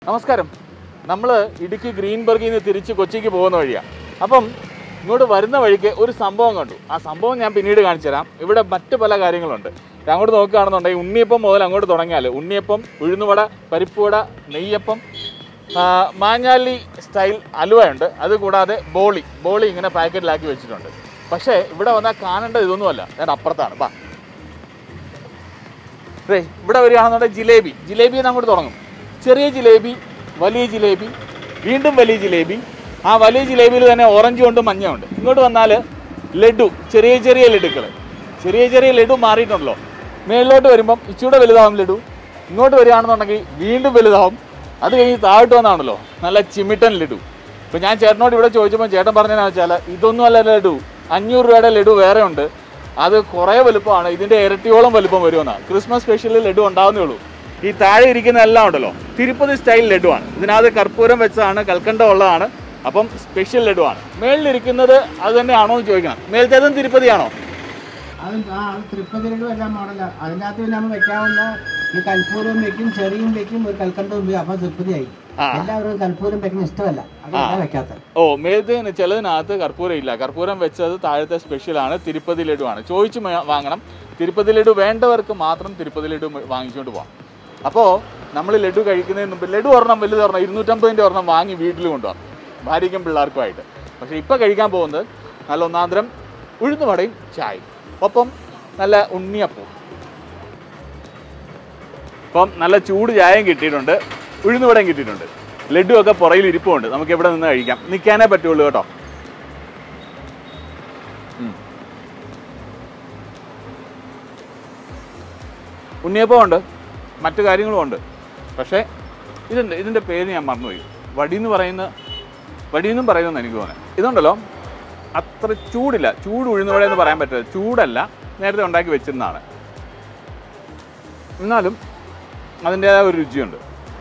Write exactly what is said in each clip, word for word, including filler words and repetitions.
നമസ്കാരം. നമ്മൾ ഇടുക്കി ഗ്രീൻബർഗിൽ നിന്ന് തിരിച്ച് കൊച്ചിക്ക് പോകുന്ന വഴിയാണ്. അപ്പം ഇങ്ങോട്ട് വരുന്ന വഴിക്ക് ഒരു സംഭവം കണ്ടു. ആ സംഭവം ഞാൻ പിന്നീട് കാണിച്ചു തരാം. ഇവിടെ മറ്റ് പല കാര്യങ്ങളുണ്ട്. അങ്ങോട്ട് നോക്കുകയാണെന്നുണ്ടെങ്കിൽ ഉണ്ണിയപ്പം മുതൽ അങ്ങോട്ട് തുടങ്ങിയാൽ ഉണ്ണിയപ്പം, ഉഴുന്നുവട, പരിപ്പുവട, നെയ്യപ്പം, മാഞ്ഞാലി സ്റ്റൈൽ അലുവയുണ്ട്. അതുകൂടാതെ ബോളി ബോളി ഇങ്ങനെ പാക്കറ്റിലാക്കി വെച്ചിട്ടുണ്ട്. പക്ഷേ ഇവിടെ വന്നാൽ കാണേണ്ടത് ഇതൊന്നുമല്ല. ഞാൻ അപ്പുറത്താണ്. ബാ റേ ഇവിടെ വരികയാണെന്നുണ്ടെങ്കിൽ ജിലേബി ജിലേബി അങ്ങോട്ട് തുടങ്ങും. ചെറിയ ജിലേബി, വലിയ ജിലേബി, വീണ്ടും വലിയ ജിലേബി. ആ വലിയ ജിലേബിയിൽ തന്നെ ഓറഞ്ചും ഉണ്ട്, മഞ്ഞയുണ്ട്. ഇങ്ങോട്ട് വന്നാൽ ലഡു, ചെറിയ ചെറിയ ലഡുക്കൾ. ചെറിയ ചെറിയ ലഡു മാറിയിട്ടുണ്ടല്ലോ. മേളിലോട്ട് വരുമ്പം ഇച്ചിരി വലുതാവും ലഡു. ഇങ്ങോട്ട് വരികയാണെന്നുണ്ടെങ്കിൽ വീണ്ടും വലുതാവും. അത് കഴിഞ്ഞ് താഴോട്ട് വന്നാണല്ലോ നല്ല ചിമിട്ടൻ ലഡു. ഇപ്പോൾ ഞാൻ ചേട്ടനോട് ഇവിടെ ചോദിച്ചപ്പോൾ ചേട്ടൻ പറഞ്ഞതെന്ന് വെച്ചാൽ ഇതൊന്നും അല്ല ലഡു, അഞ്ഞൂറ് രൂപയുടെ ലഡു വേറെ ഉണ്ട്. അത് കുറേ വലുപ്പമാണ്, ഇതിൻ്റെ ഇരട്ടിയോളം വലുപ്പം വരുമെന്നാണ്. ക്രിസ്മസ് സ്പെഷ്യൽ ലഡു ഉണ്ടാവുന്നേ ഉള്ളൂ. ഈ താഴെ ഇരിക്കുന്ന എല്ലാം ഉണ്ടല്ലോ തിരുപ്പതി സ്റ്റൈൽ ലഡുവാണ്. ഇതിനകത്ത് കർപ്പൂരം വെച്ചതാണ്, കൽക്കണ്ടം ഉള്ളതാണ്. അപ്പം സ്പെഷ്യൽ ലഡുവാണ്. മേളിലിരിക്കുന്നത് അത് തന്നെയാണോ എന്ന് ചോദിക്കണം. മേലത്തേതും തിരുപ്പതിയാണോ? അത് ആ തിരുപ്പതി ലഡു എല്ലാം മോഡലാണ്. അതിനകത്ത് നമ്മൾ വെക്കാവുന്ന ഈ കൽപ്പൂരവും വെക്കും, ചെറിയും വെക്കും, ഒരു കൽക്കണ്ടവും വെക്കും. അപ്പം തിരുപ്പതിയായി. എല്ലാവരും കൽപ്പൂരം വെക്കുന്ന ഇഷ്ടമല്ല, അതാണ് വെക്കാത്തത്. ഓ മേലത്തേന് ചിലതിനകത്ത് കർപ്പൂരം ഇല്ല. കർപ്പൂരം വെച്ചത് താഴത്തെ സ്പെഷ്യലാണ്, തിരുപ്പതി ലഡുവാണ്. ചോദിച്ച് വാങ്ങണം. തിരുപ്പതി ലഡു വേണ്ടവർക്ക് മാത്രം തിരുപ്പതി ലഡു വാങ്ങിച്ചുകൊണ്ട് പോകാം. അപ്പോൾ നമ്മൾ ലഡു കഴിക്കുന്നതിന് മുമ്പ് ലഡു ഒരെണ്ണം വലുത് ഒരെണ്ണം ഇരുന്നൂറ്റമ്പതിൻ്റെ ഒരെണ്ണം വാങ്ങി വീട്ടിൽ കൊണ്ടുപോകാം, ഭാര്യയ്ക്കും പിള്ളേർക്കുമായിട്ട്. പക്ഷേ ഇപ്പോൾ കഴിക്കാൻ പോകുന്നത് നല്ല ഒന്നാന്തരം ഉഴുന്നുവടയും ചായയും, ഒപ്പം നല്ല ഉണ്ണിയപ്പവും. അപ്പം നല്ല ചൂട് ചായയും കിട്ടിയിട്ടുണ്ട്, ഉഴുന്നുവടയും കിട്ടിയിട്ടുണ്ട്. ലഡു ഒക്കെ പുറയിൽ ഇരിപ്പുണ്ട്. നമുക്ക് എവിടെ നിന്ന് കഴിക്കാം. നിൽക്കാനേ പറ്റുള്ളൂ കേട്ടോ. ഉണ്ണിയപ്പം ഉണ്ട്, മറ്റു കാര്യങ്ങളും ഉണ്ട്. പക്ഷേ ഇതുണ്ട്, ഇതിൻ്റെ പേര് ഞാൻ മറന്നുപോയി. വടിയെന്ന് പറയുന്ന വടിയെന്നും പറയുമെന്ന് എനിക്ക് തോന്നുന്നത്. ഇതുണ്ടല്ലോ അത്ര ചൂടില്ല. ചൂട് ഉഴുന്നുവട എന്ന് പറയാൻ പറ്റില്ല, ചൂടല്ല, നേരത്തെ ഉണ്ടാക്കി വെച്ചിരുന്നതാണ്. എന്നാലും അതിൻ്റേതായ ഒരു രുചിയുണ്ട്.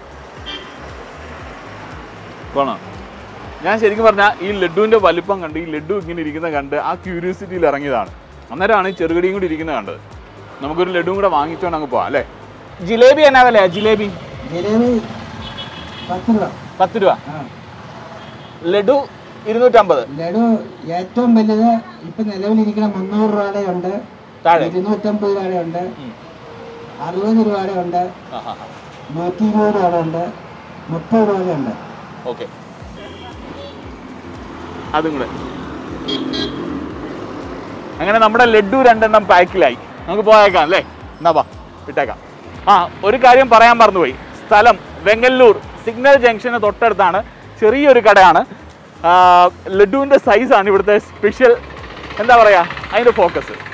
കൊള്ളാം. ഞാൻ ശരിക്കും പറഞ്ഞാൽ ഈ ലഡുവിൻ്റെ വലിപ്പം കണ്ട്, ഈ ലഡു ഇങ്ങനെ ഇരിക്കുന്ന കണ്ട് ആ ക്യൂരിയോസിറ്റിയിൽ ഇറങ്ങിയതാണ്. അന്നേരമാണ് ഈ ചെറുകടിയും കൂടി ഇരിക്കുന്നത് കണ്ടത്. നമുക്കൊരു ലഡുവും കൂടെ വാങ്ങിച്ചുകൊണ്ട് അങ്ങ് പോവാം അല്ലേ? ജിലേബി എന്നാ വിലയാ? ജിലേബി ജിലേബി പത്ത് രൂപ. പത്ത് രൂപ. ലഡു ഇരുന്നൂറ്റമ്പത്. ലഡു ഏറ്റവും വലുത് ഇപ്പൊ നിലവിലിരിക്കുന്ന മുന്നൂറ് രൂപയുടെ ഉണ്ട്, ഇരുന്നൂറ്റമ്പത് രൂപയുടെ ഉണ്ട്, അറുപത് രൂപയുടെ ഉണ്ട്, നൂറ്റി ഇരുപത് രൂപയുടെ ഉണ്ട്, മുപ്പത് രൂപയുടെ ഉണ്ട്. ഓക്കെ, അതും കൂടെ. അങ്ങനെ നമ്മുടെ ലഡു രണ്ടെണ്ണം പാക്കിലായി. നമുക്ക് പോയേക്കാം അല്ലേ? എന്നാ വാ, വിട്ടേക്കാം. ആ ഒരു കാര്യം പറയാൻ മറന്നുപോയി. സ്ഥലം വെങ്ങല്ലൂർ സിഗ്നൽ ജംഗ്ഷന് തൊട്ടടുത്താണ്. ചെറിയൊരു കടയാണ്. ലഡുവിൻ്റെ സൈസാണ് ഇവിടുത്തെ സ്പെഷ്യൽ, എന്താ പറയുക, അതിൻ്റെ ഫോക്കസ്.